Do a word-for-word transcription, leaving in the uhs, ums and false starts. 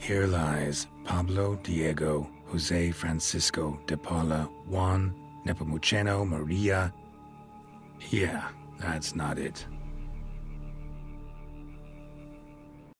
Here lies Pablo Diego Jose Francisco de Paula Juan Nepomuceno Maria. Yeah, that's not it.